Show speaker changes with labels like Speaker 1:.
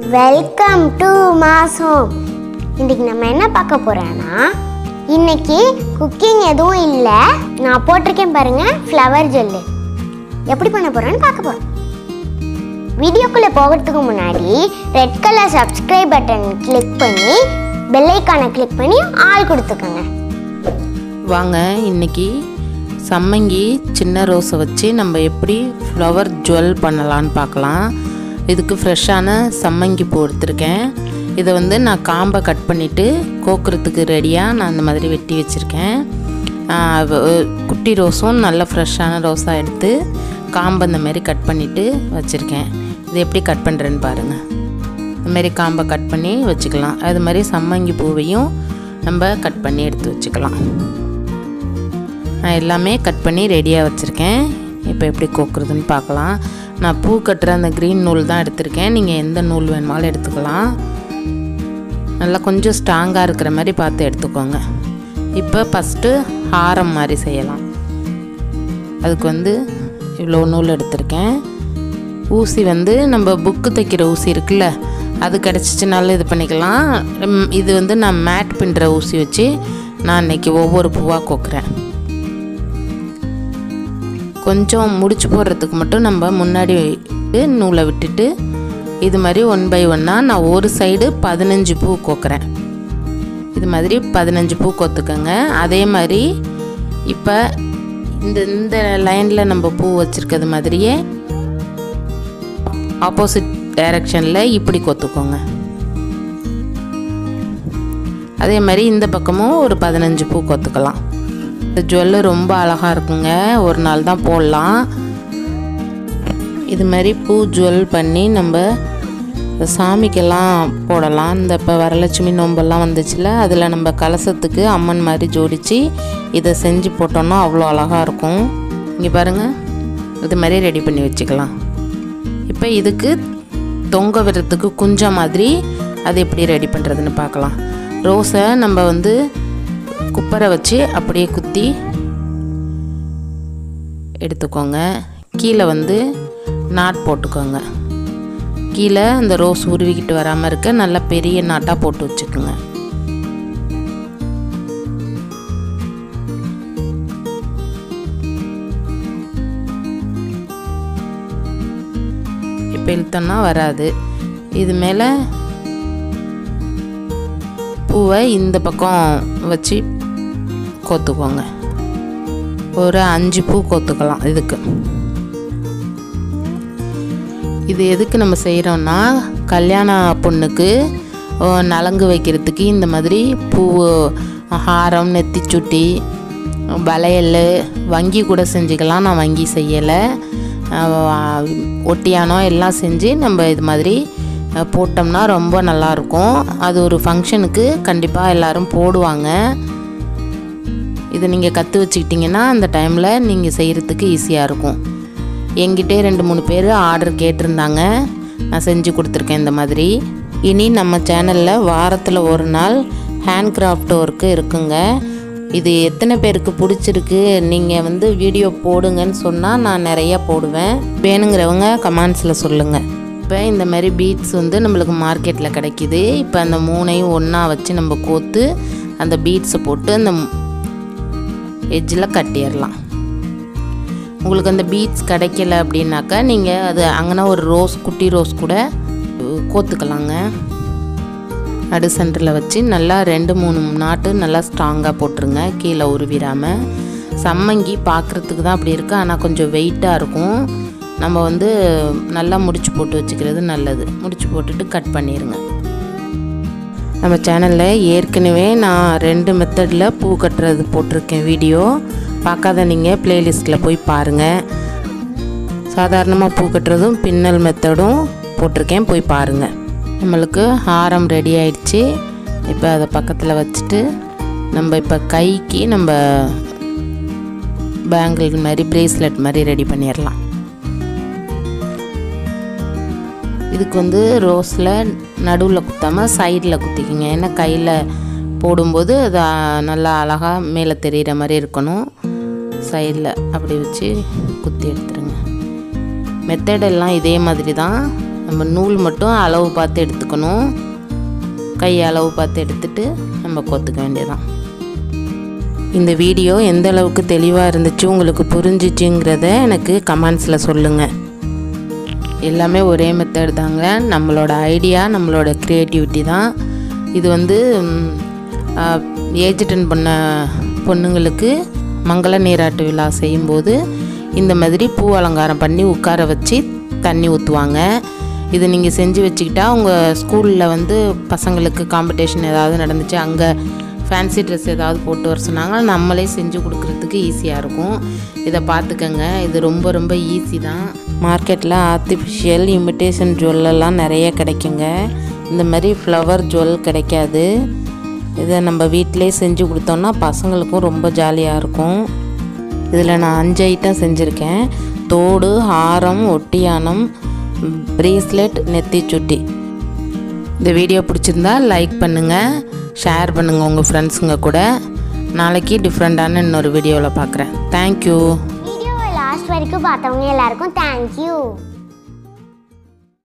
Speaker 1: Welcome to mass home. இன்னைக்கு நம்ம என்ன பார்க்க போறோம்னா, இன்னைக்கு குக்கிங் எதுவும் இல்லை, நான் போட்டிருக்கேன் பாருங்க ஃப்ளவர் ஜெல்லு. எப்படி பண்ண போறேன்னு பார்க்க போறோம். வீடியோக்குள்ள போகிறதுக்கு முன்னாடி red colour subscribe button click பண்ணி பெல் ஐகானை கிளிக் பண்ணி ஆல் கொடுத்துக்கோங்க.
Speaker 2: வாங்க இன்னைக்கு சம்மங்கி சின்ன ரோஸை வச்சு நம்ம எப்படி ஃப்ளவர் ஜுவல் பண்ணலான்னு பார்க்கலாம். இதுக்கு ஃப்ரெஷ்ஷான சம்மங்கி பூ எடுத்திருக்கேன். இதை வந்து நான் காம்பை கட் பண்ணிவிட்டு கோக்குறதுக்கு ரெடியாக நான் இந்த மாதிரி வெட்டி வச்சுருக்கேன். குட்டி ரோஸும் நல்ல ஃப்ரெஷ்ஷான ரோஸாக எடுத்து காம்பை இந்த மாதிரி கட் பண்ணிவிட்டு வச்சுருக்கேன். இது எப்படி கட் பண்ணுறேன்னு பாருங்கள். இதுமாரி காம்பை கட் பண்ணி வச்சுக்கலாம். அது மாதிரி சம்மங்கி பூவையும் நம்ம கட் பண்ணி எடுத்து வச்சுக்கலாம். நான் எல்லாமே கட் பண்ணி ரெடியாக வச்சுருக்கேன். இப்போ எப்படி கோக்குறதுன்னு பார்க்கலாம். நான் பூ கட்டுற அந்த க்ரீன் நூல் தான் எடுத்திருக்கேன். நீங்கள் எந்த நூல் வேணுமாலும் எடுத்துக்கலாம். நல்லா கொஞ்சம் ஸ்ட்ராங்காக இருக்கிற மாதிரி பார்த்து எடுத்துக்கோங்க. இப்போ ஃபஸ்ட்டு ஹாரம் மாதிரி செய்யலாம். அதுக்கு வந்து இவ்வளோ நூல் எடுத்திருக்கேன். ஊசி வந்து நம்ம புக்கு தைக்கிற ஊசி இருக்குல்ல, அது கிடச்சிச்சினாலும் இது பண்ணிக்கலாம். இது வந்து நான் மேட் பின்னுற ஊசி வச்சு நான் இன்றைக்கி ஒவ்வொரு பூவாக கோக்குறேன். கொஞ்சம் முடிச்சு போடுறதுக்கு மட்டும் நம்ம முன்னாடி நூலை விட்டுட்டு இது மாதிரி 1 by 1 நான் ஒரு சைடு 15 பூ கோக்குறேன். இது மாதிரி 15 பூ கோத்துக்கோங்க. அதே மாதிரி இப்போ இந்த லைனில் நம்ம பூ வச்சுருக்கிறது மாதிரியே ஆப்போசிட் டைரக்ஷனில் இப்படி கோத்துக்கோங்க. அதே மாதிரி இந்த பக்கமும் ஒரு 15 பூ கோத்துக்கலாம். இந்த ஜுவல்லு ரொம்ப அழகாக இருக்குங்க. ஒரு நாள் தான் போடலாம். இது மாதிரி பூ ஜுவல் பண்ணி நம்ம சாமிக்கெல்லாம் போடலாம். இந்த இப்போ வரலட்சுமி நோம்பெல்லாம் வந்துச்சுல, அதில் நம்ம கலசத்துக்கு அம்மன் மாதிரி ஜோடித்து இதை செஞ்சு போட்டோன்னா அவ்வளோ அழகாக இருக்கும். இங்கே பாருங்கள், இது மாதிரி ரெடி பண்ணி வச்சுக்கலாம். இப்போ இதுக்கு தொங்க விடுறதுக்கு குஞ்சம் மாதிரி அது எப்படி ரெடி பண்ணுறதுன்னு பார்க்கலாம். ரோஸை நம்ம வந்து குப்பரை வச்சு அப்படியே குத்தி எடுத்துக்கோங்க. கீழே வந்து நாட் போட்டுக்கோங்க. கீழே இந்த ரோஸ் உருவிக்கிட்டு வராமல் இருக்க நல்ல பெரிய நாட்டாக போட்டு வச்சுக்கோங்க. இப்போ இழுத்தோன்னா வராது. இது மேலே பூவை இந்த பக்கம் வச்சு கோத்துக்கோங்க. ஒரு 5 பூ கோத்துக்கலாம். இதுக்கு இது எதுக்கு நம்ம செய்கிறோன்னா, கல்யாண பொண்ணுக்கு நலங்கு வைக்கிறதுக்கு இந்த மாதிரி பூ, ஹாரம், நெத்திச்சுட்டி, வளையல், வங்கி கூட செஞ்சுக்கலாம். நான் வங்கி செய்யலை, ஒட்டியானம் எல்லாம் செஞ்சு நம்ம இது மாதிரி போட்டோம்னா ரொம்ப நல்லாயிருக்கும். அது ஒரு ஃபங்க்ஷனுக்கு கண்டிப்பாக எல்லோரும் போடுவாங்க. இதை நீங்கள் கற்று வச்சுக்கிட்டிங்கன்னா அந்த டைமில் நீங்கள் செய்கிறதுக்கு ஈஸியாக இருக்கும். என்கிட்டே 2-3 பேர் ஆர்டர் கேட்டிருந்தாங்க, நான் செஞ்சு கொடுத்துருக்கேன் இந்த மாதிரி. இனி நம்ம சேனலில் வாரத்தில் ஒரு நாள் ஹேண்ட் கிராஃப்ட் ஒர்க்கு இருக்குங்க. இது எத்தனை பேருக்கு பிடிச்சிருக்கு, நீங்கள் வந்து வீடியோ போடுங்கன்னு சொன்னால் நான் நிறையா போடுவேன். வேணுங்கிறவங்க கமெண்ட்ஸில் சொல்லுங்கள். இப்போ இந்த மாதிரி பீட்ஸ் வந்து நம்மளுக்கு மார்க்கெட்டில் கிடைக்கிது. இப்போ அந்த 3ஐயும் ஒன்றா வச்சு நம்ம கோத்து அந்த பீட்ஸை போட்டு அந்த எட்ஜில் கட்டிடலாம். உங்களுக்கு அந்த பீட்ஸ் கிடைக்கல அப்படின்னாக்கா நீங்கள் அது அங்கேனா ஒரு ரோஸ், குட்டி ரோஸ் கூட கோத்துக்கலாங்க. நடு சென்டரில் வச்சு நல்லா 2-3 நாட்டு நல்லா ஸ்ட்ராங்காக போட்டுருங்க, கீழே உருவிடாமல். சம்மங்கி பார்க்குறதுக்கு தான் அப்படி இருக்குது, ஆனால் கொஞ்சம் வெயிட்டாக இருக்கும். நம்ம வந்து நல்லா முடிச்சு போட்டு வச்சுக்கிறது நல்லது. முடிச்சு போட்டுட்டு கட் பண்ணிடுங்க. நம்ம சேனலில் ஏற்கனவே நான் 2 மெத்தடில் பூ கட்டுறது போட்டிருக்கேன் வீடியோ. பார்க்காத நீங்கள் ப்ளேலிஸ்ட்டில் போய் பாருங்கள். சாதாரணமாக பூ கட்டுறதும் பின்னல் மெத்தடும் போட்டிருக்கேன், போய் பாருங்கள். நம்மளுக்கு ஹாரம் ரெடி ஆயிடுச்சு. இப்போ அதை பக்கத்தில் வச்சுட்டு நம்ம இப்போ கைக்கு நம்ம பேங்கிள் மாதிரி, ப்ரேஸ்லெட் மாதிரி ரெடி பண்ணிடலாம். இதுக்கு வந்து ரோஸில் நடுவில் குத்தாமல் சைடில் குத்திக்கிங்க. ஏன்னா கையில் போடும்போது அது நல்லா அழகாக மேலே தெரிகிற மாதிரி இருக்கணும். சைடில் அப்படி வச்சு குத்தி எடுத்துருங்க. மெத்தடெல்லாம் இதே மாதிரி தான். நம்ம நூல் மட்டும் அளவு பார்த்து எடுத்துக்கணும். கை அளவு பார்த்து எடுத்துட்டு நம்ம கோத்துக்க வேண்டியதான். இந்த வீடியோ எந்த அளவுக்கு தெளிவாக இருந்துச்சு, உங்களுக்கு புரிஞ்சிச்சுங்கிறத எனக்கு கமெண்ட்ஸில் சொல்லுங்கள். எல்லாமே ஒரே மெத்தட் தாங்க. நம்மளோட ஐடியா, நம்மளோட க்ரியேட்டிவிட்டி தான் இது. ஏஜ் அட்டெண்ட் பண்ண பொண்ணுங்களுக்கு மங்கள நீராட்டு விழா செய்யும்போது இந்த மாதிரி பூ அலங்காரம் பண்ணி உட்கார வச்சு தண்ணி ஊற்றுவாங்க. இது நீங்கள் செஞ்சு வச்சுக்கிட்டா உங்கள் ஸ்கூலில் பசங்களுக்கு காம்படிஷன் ஏதாவது நடந்துச்சு, அங்கே ஃபேன்சி ட்ரெஸ் ஏதாவது போட்டு வர சொன்னாங்க, நம்மளே செஞ்சு கொடுக்குறதுக்கு ஈஸியாக இருக்கும். இதை பார்த்துக்கங்க. இது ரொம்ப ரொம்ப ஈஸி தான். மார்க்கெட்டில் ஆர்டிஃபிஷியல் இமிட்டேஷன் ஜுவல்லெல்லாம் நிறைய கிடைக்குங்க. இந்த மாதிரி ஃப்ளவர் ஜுவல் கிடைக்காது. இதை நம்ம வீட்டிலே செஞ்சு கொடுத்தோன்னா பசங்களுக்கும் ரொம்ப ஜாலியாக இருக்கும். இதில் நான் 5 ஐட்டம் செஞ்சுருக்கேன். தோடு, ஹாரம், ஒட்டியானம், ப்ரேஸ்லெட், நெத்தி சுட்டி. இந்த வீடியோ பிடிச்சிருந்தா லைக் பண்ணுங்கள், ஷேர் பண்ணுங்கள் உங்கள் ஃப்ரெண்ட்ஸுங்க கூட. நாளைக்கு டிஃப்ரெண்ட்டான இன்னொரு வீடியோவில் பார்க்குறேன். தேங்க்யூ.
Speaker 1: வீடியோவை லாஸ்ட் வரைக்கும் பார்த்தவங்க எல்லாருக்கும் தேங்க்யூ.